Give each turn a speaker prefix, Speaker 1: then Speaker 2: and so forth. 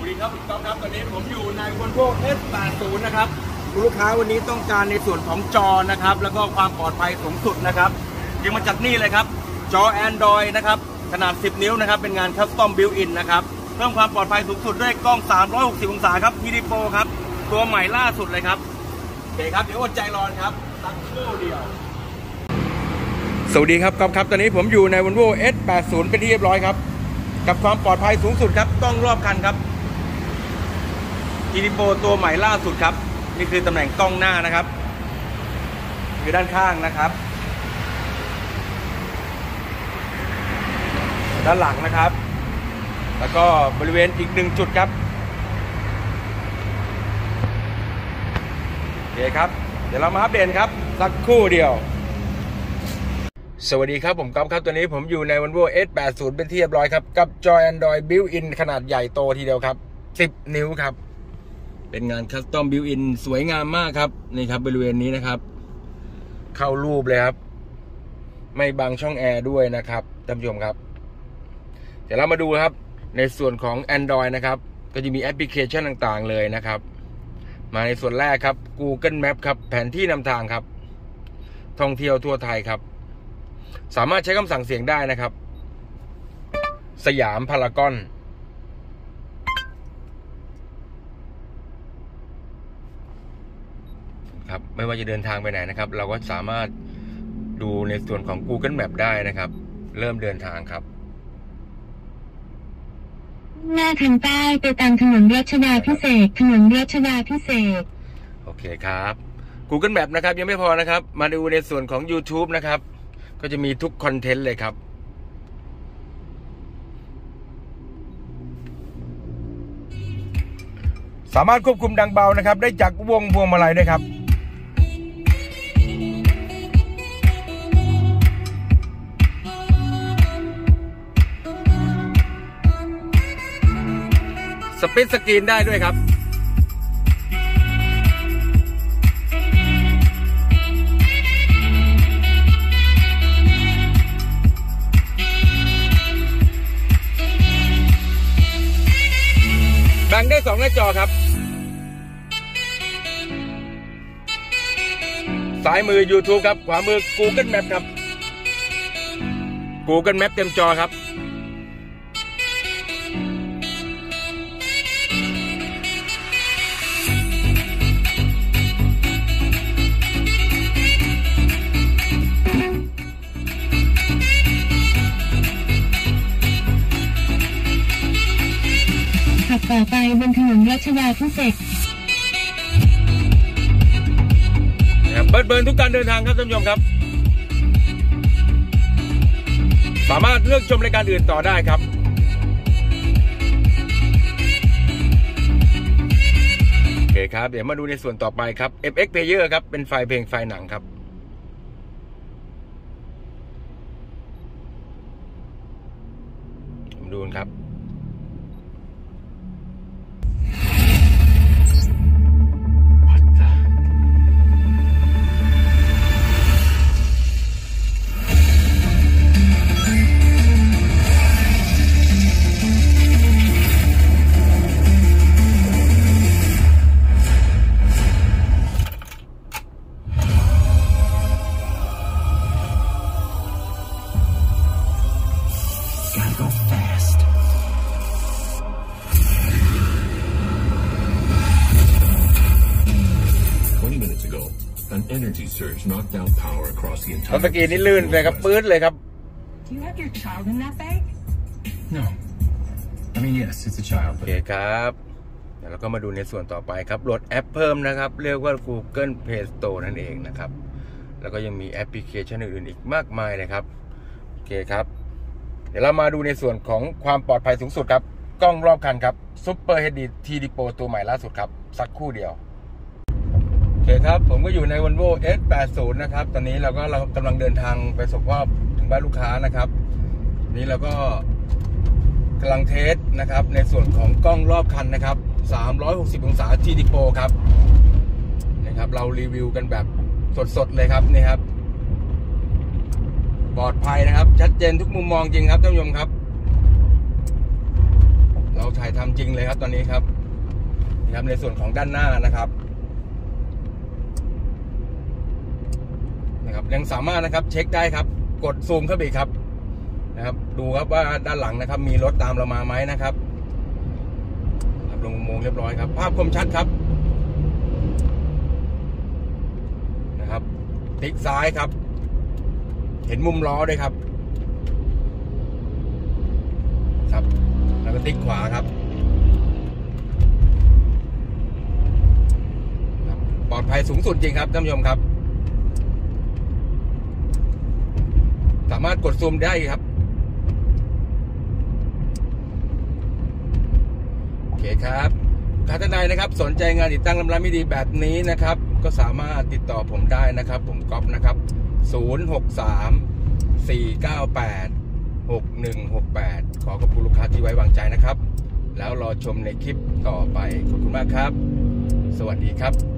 Speaker 1: วัสดีครับคุณก๊อฟครับตอนนี้ผมอยู่ใน Volvo S80 นะครับคุณลูกค้าวันนี้ต้องการในส่วนของจอนะครับแล้วก็ความปลอดภัยสูงสุดนะครับยังมาจากนี่เลยครับจอ Android นะครับขนาด10 นิ้วนะครับเป็นงานคัสตอมบิลต์อินนะครับเพิ่มความปลอดภัยสูงสุดด้วยกล้อง360องศาครับ TD Pro ครับตัวใหม่ล่าสุดเลยครับโอเคครับเดี๋ยวอดใจรอครับสักครู่เดียวสวัสดีครับก๊อฟครับตอนนี้ผมอยู่ใน Volvo S80 เป็นที่เรียบร้อยครับกับความปลอดภัยสูงสุดครับต้องรอบคันครับ TD Pro ตัวใหม่ล่าสุดครับนี่คือตำแหน่งกล้องหน้านะครับคือด้านข้างนะครับด้านหลังนะครับแล้วก็บริเวณอีก1จุดครับโอเคครับเดี๋ยวเรามาอัปเดตครับสักครู่เดียวสวัสดีครับผมก๊อฟครับตัวนี้ผมอยู่ใน Volvo S80 เป็นที่เรียบร้อยครับกับจอ Android Built-in ขนาดใหญ่โตทีเดียวครับ10 นิ้วครับเป็นงานคัสตอมบิลต์อินสวยงามมากครับนี่ครับบริเวณนี้นะครับเข้ารูปเลยครับไม่บังช่องแอร์ด้วยนะครับท่านผู้ชมครับเดี๋ยวเรามาดูครับในส่วนของ Android นะครับก็จะมีแอปพลิเคชันต่างๆเลยนะครับมาในส่วนแรกครับ Google Map ครับแผนที่นำทางครับท่องเที่ยวทั่วไทยครับสามารถใช้คำสั่งเสียงได้นะครับสยามพารากอนครับไม่ว่าจะเดินทางไปไหนนะครับเราก็สามารถดูในส่วนของ Google Map ได้นะครับเริ่มเดินทางครับ
Speaker 2: หน้าทางใต้ไปตามถนนรัชดาพิเศษกถนนรัชดาพิเศษก
Speaker 1: โอเคครับ Google Map นะครับยังไม่พอนะครับมาดูในส่วนของ YouTube นะครับก็จะมีทุกคอนเทนต์เลยครับสามารถควบคุมดังเบานะครับได้จากวงพวงมาลัยด้วยครับสปิดสกรีนได้ด้วยครับแบ่งได้2หน้าจอครับซ้ายมือ YouTube ครับขวามือ Google Map ครับ Google Map เต็มจอครับ
Speaker 2: ขับต่อไปบนถนนรัชดาพิเศษก
Speaker 1: เบิร์นทุกการเดินทางครับท่านผู้ชมครับสามารถเลือกชมรายการอื่นต่อได้ครับโอเคครับเดี๋ยวมาดูในส่วนต่อไปครับ FX Player ครับเป็นไฟล์เพลงไฟล์หนังครับดูครับเอาสกีนี่ลื่นเลยครับปื๊ดเลยครับ
Speaker 2: Do you have your child in that bag?
Speaker 3: No. I mean, yes, it's a child.
Speaker 1: โอเคครับเดี๋ยวเราก็มาดูในส่วนต่อไปครับโหลดแอปเพิ่มนะครับเรียกว่า Google Play Store นั่นเองนะครับแล้วก็ยังมีแอปพลิเคชันอื่นๆอีกมากมายนะครับโอเคครับเดี๋ยวเรามาดูในส่วนของความปลอดภัยสูงสุดครับกล้องรอบคันครับ Super HD TD Pro ตัวใหม่ล่าสุดครับสักครู่เดียวโอเคครับผมก็อยู่ใน Volvo S80 นะครับตอนนี้เรากำลังเดินทางไปส่งมอบถึงบ้านลูกค้านะครับนี้เราก็กำลังเทสนะครับในส่วนของกล้องรอบคันนะครับ360องศา TD Pro ครับนะครับเรารีวิวกันแบบสดๆเลยครับนี่ครับ ปลอดภัยนะครับชัดเจนทุกมุมมองจริงครับท่านผู้ชมครับเราถ่ายทำจริงเลยครับตอนนี้ครับนะครับในส่วนของด้านหน้านะครับยังสามารถนะครับเช็คได้ครับกดซูมเข้าไปครับนะครับดูครับว่าด้านหลังนะครับมีรถตามเรามาไหมนะครับลงอุโมงค์เรียบร้อยครับภาพคมชัดครับนะครับติ๊กซ้ายครับเห็นมุมล้อด้วยครับแล้วก็ติ๊กขวาครับปลอดภัยสูงสุดจริงครับท่านผู้ชมครับสามารถกดซูมได้ครับโอเคครับท่านใดนะครับสนใจงานติดตั้งลำน้ำไม่ดีแบบนี้นะครับก็สามารถติดต่อผมได้นะครับผมก๊อฟนะครับ063-498-6168ขอขอบคุณลูกค้าที่ไว้วางใจนะครับแล้วรอชมในคลิปต่อไปขอบคุณมากครับสวัสดีครับ